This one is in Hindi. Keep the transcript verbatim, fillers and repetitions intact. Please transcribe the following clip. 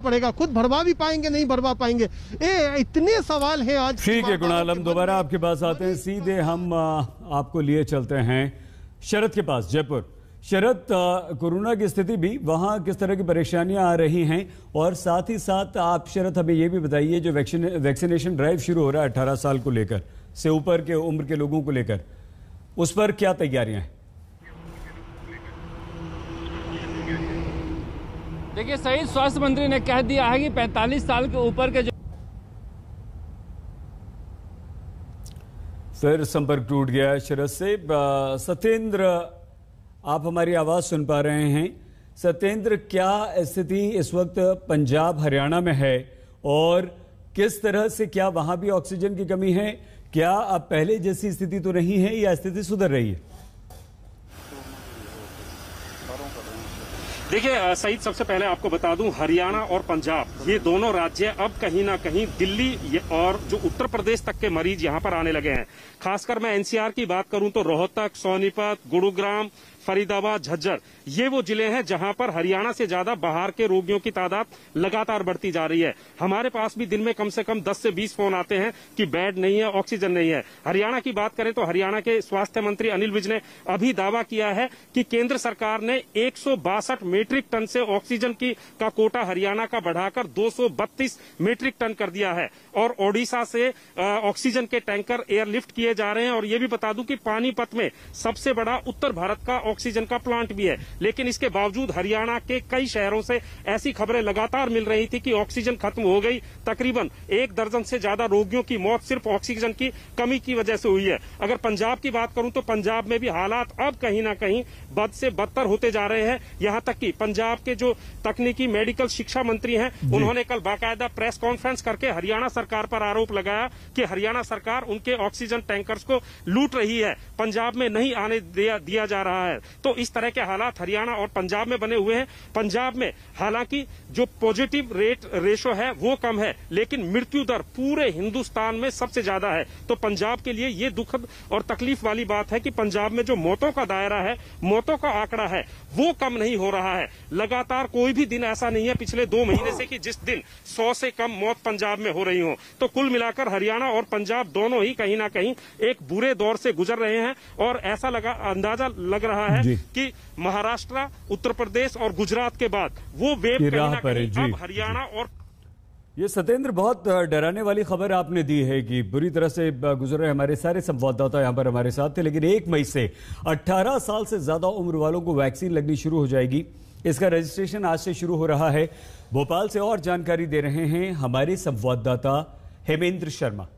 पड़ेगा, खुद भरवा भी पाएंगे नहीं भरवा पाएंगे। ये इतने सवाल हैं आज। ठीक है कुणाल, हम दोबारा आपके पास आते हैं, सीधे हम आपको लिए चलते हैं शरद के पास, जयपुर। शरद, कोरोना की स्थिति भी वहां किस तरह की परेशानियां आ रही हैं, और साथ ही साथ आप शरद हमें यह भी बताइए जो वैक्सीने, वैक्सीनेशन ड्राइव शुरू हो रहा है अठारह साल को लेकर से ऊपर के उम्र के लोगों को लेकर, उस पर क्या तैयारियां हैं? देखिए, सही स्वास्थ्य मंत्री ने कह दिया है कि पैंतालीस साल के ऊपर के जो फिर संपर्क टूट गया शरद से। सत्येंद्र, आप हमारी आवाज सुन पा रहे हैं? सत्येंद्र, क्या स्थिति इस वक्त पंजाब हरियाणा में है और किस तरह से, क्या वहां भी ऑक्सीजन की कमी है? क्या अब पहले जैसी स्थिति तो नहीं है या स्थिति सुधर रही है? देखिए सईद, सबसे पहले आपको बता दूं, हरियाणा और पंजाब ये दोनों राज्य अब कहीं ना कहीं दिल्ली और जो उत्तर प्रदेश तक के मरीज यहां पर आने लगे हैं। खासकर मैं एनसीआर की बात करूं तो रोहतक, सोनीपत, गुरुग्राम, फरीदाबाद, झज्जर ये वो जिले हैं जहां पर हरियाणा से ज्यादा बाहर के रोगियों की तादाद लगातार बढ़ती जा रही है। हमारे पास भी दिन में कम से कम दस से बीस फोन आते हैं कि बेड नहीं है, ऑक्सीजन नहीं है। हरियाणा की बात करें तो हरियाणा के स्वास्थ्य मंत्री अनिल विज ने अभी दावा किया है कि केंद्र सरकार ने एक सौ बासठ मीट्रिक टन से ऑक्सीजन की का कोटा हरियाणा का बढ़ाकर दो सौ बत्तीस मीट्रिक टन कर दिया है, और ओडिशा से ऑक्सीजन के टैंकर एयरलिफ्ट किए जा रहे हैं। और ये भी बता दूं कि पानीपत में सबसे बड़ा उत्तर भारत का ऑक्सीजन का प्लांट भी है, लेकिन इसके बावजूद हरियाणा के कई शहरों से ऐसी खबरें लगातार मिल रही थी कि ऑक्सीजन खत्म हो गई। तकरीबन एक दर्जन से ज्यादा रोगियों की मौत सिर्फ ऑक्सीजन की कमी की वजह से हुई है। अगर पंजाब की बात करूं तो पंजाब में भी हालात अब कहीं ना कहीं बद से बदतर होते जा रहे हैं। यहां तक कि पंजाब के जो तकनीकी मेडिकल शिक्षा मंत्री हैं, उन्होंने कल बाकायदा प्रेस कॉन्फ्रेंस करके हरियाणा सरकार पर आरोप लगाया कि हरियाणा सरकार उनके ऑक्सीजन टैंकर्स को लूट रही है, पंजाब में नहीं आने दिया, दिया जा रहा है। तो इस तरह के हालात हरियाणा और पंजाब में बने हुए हैं। पंजाब में हालांकि जो पॉजिटिव रेट रेशो है वो कम है, लेकिन मृत्यु दर पूरे हिंदुस्तान में सबसे ज्यादा है। तो पंजाब के लिए ये दुखद और तकलीफ वाली बात है कि पंजाब में जो मौतों का दायरा है, मौतों का आंकड़ा है, वो कम नहीं हो रहा है। लगातार कोई भी दिन ऐसा नहीं है पिछले दो महीने से कि जिस दिन सौ से कम मौत पंजाब में हो रही हो। तो कुल मिलाकर हरियाणा और पंजाब दोनों ही कहीं ना कहीं एक बुरे दौर से गुजर रहे हैं, और ऐसा लगा अंदाजा लग रहा है कि महाराष्ट्र, उत्तर प्रदेश और गुजरात के बाद वो वेव कहीं ना कहीं अब हरियाणा और ये सत्येंद्र बहुत डराने वाली खबर आपने दी है कि बुरी तरह से गुजर रहे। हमारे सारे संवाददाता यहाँ पर हमारे साथ थे, लेकिन एक मई से अठारह साल से ज्यादा उम्र वालों को वैक्सीन लगनी शुरू हो जाएगी। इसका रजिस्ट्रेशन आज से शुरू हो रहा है। भोपाल से और जानकारी दे रहे हैं हमारे संवाददाता हेमेंद्र शर्मा।